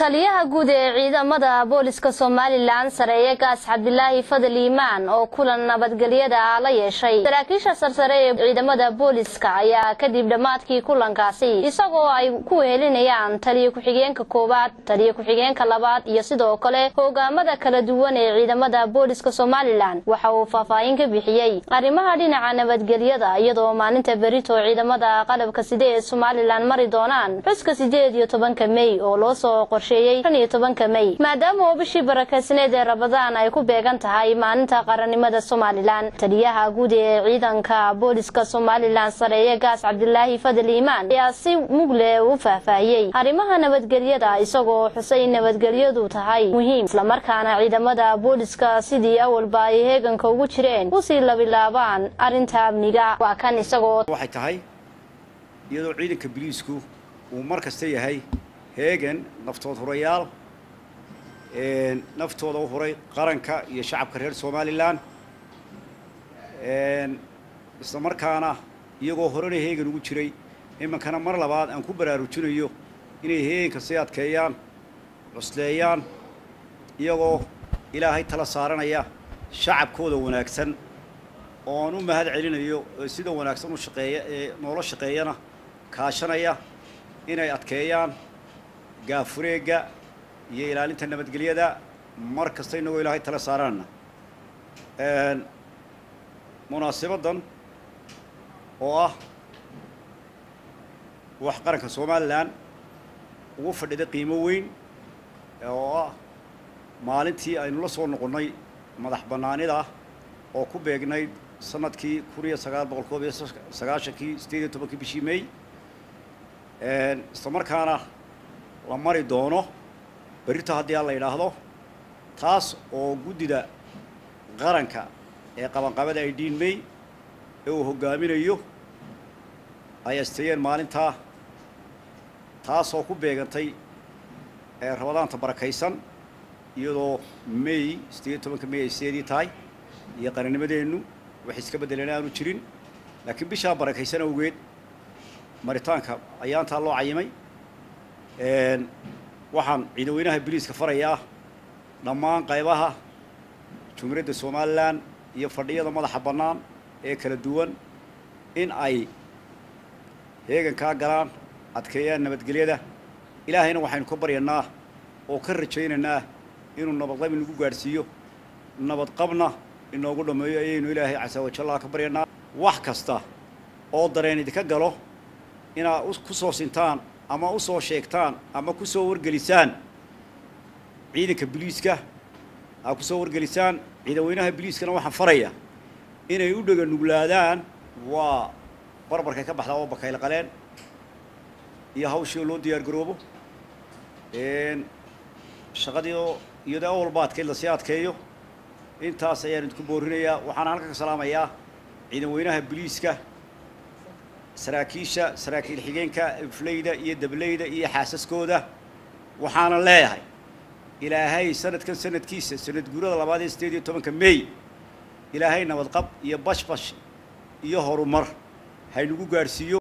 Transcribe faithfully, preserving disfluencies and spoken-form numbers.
taliyaha guud ee ciidamada booliska Soomaaliland sareeye Gaas Cabdilaahi Fadal Iimaan oo kulan nabadgelyada la yeeshay saraakiisha sarsare ee ciidamada booliska ayaa kadib dhamaadkii kulankaasi isagoo ay ku helinayaan taliye ku xigeenka koowaad taliye ku xigeenka labaad iyo sidoo kale hogaamada kala duwan ee ciidamada booliska Soomaaliland waxa uu faahfaahin ka bixiyay arrimaha dhinaca nabadgelyada iyadoo maalinta berito ciidamada qalabka sida ee Soomaaliland mari doonaan xuska sideed iyo tobanka May oo loo soo qorsheeyay shan iyo tobanka May maadaama bishii barakeysaneed ee Ramadaan ay ku beegan tahay maalinta qaranimada Soomaaliland taliyaha guud ee ciidanka booliska Soomaaliland sareeye Gaas Cabdilaahi Fadal Iimaan ayaa si mugle u faahfaahiyay arrimaha nabadgelyada isagoo xusay nabadgelyadu tahay muhiim isla markaana ciidamada booliska sidii awalba ay heeganka ugu jireen u sii labilaabaan arinta amniga waa kan isagoo waxay tahay iyadoo ciidanka booliisku uu markasta yahay heegan naftood horayaal ee naftooda u horay qaranka iyo shacabka reer Soomaaliland ee isla markaana iyagoo horena heegan ugu jiray imankana mar labaad aan ku baraarujinayo inay heeganka si adkeeyaan cusleeyaan iyagoo ilaahay tala saaranaya shacabkooda wanaagsan oo uu mahad celinayo sida wanaagsan u shaqeeya ee nolol shaqeeyana kaashanaya inay adkeeyaan gaafureega iyo ilaalinta nabadgelyada mar kasta inagoo ilaahay tala saarana ee munaasabadan oo ah wax qaranka Soomaaliland ugu fadhida qiimo weyn oo ah maalintii aynu la soo noqonay madax banaanida oo ku beegnayd sanadkii kun iyo sagaal boqol iyo sagaashan-kii sideed iyo tobankii bishii May ee isla markaana la mari doono berito haddii la yiraahdo taas oo gudida qaranka ee qabanqabada ay diin May ee uu hogaaminayo ay asteeyeen maalinta taas oo ku beegantay ee Ramadaanta barakaysan iyadoo May sideed iyo tobanka May ay seedii tahay iyo qarannimadeenu wax iska bedelanaa aanu jirin laakiin bisha barakaysan awgeed maritaanka ayaanta loo cayimay ee waxaan ciidamada booliska farayaa dhammaan qaybaha Jumhuriyadda Soomaaliland iyo fadhiyada madaxa banaan ee kala duwan in ay heegan ka galaan adkeeyaan nabadgelyada ilaahayna waxaynu ka baryanaa oo ka rajaynaynaa inuu nabadqab nagu gaarsiiyo nabad qabna inoogu dhameeyo ayaynu ilaahay casa wa jalla ka baryanaa wax kasta oo dareen idinka galo ina ku soo sintaan ama u soo sheegtaan ama ku soo wargelisaan ciidanka booliska ha ku soo wargelisaan ciidamada booliskana waxaan farayaa inay u dhaga nuglaadaan waa barbarka ka baxda oo bakayl qaleen iyo hawshii loo diyaar garoobo ee shaqadii iyada awal baadkeed la sii adkeeyo intaas ayaan idinku boorinayaa waxaan halka ka salaamayaa ciidamada booliska saraakiisha saraakiil xigeenka fleyda iyo dableyda iyo xaasaskooda waxaana leeyahay ilaahay sanadkan sanadkiisa sanad guurada labaad ee sideed iyo tobanka May ilaahay nabad qab iyo bashbash iyo horumar haynugu gaarsiiyo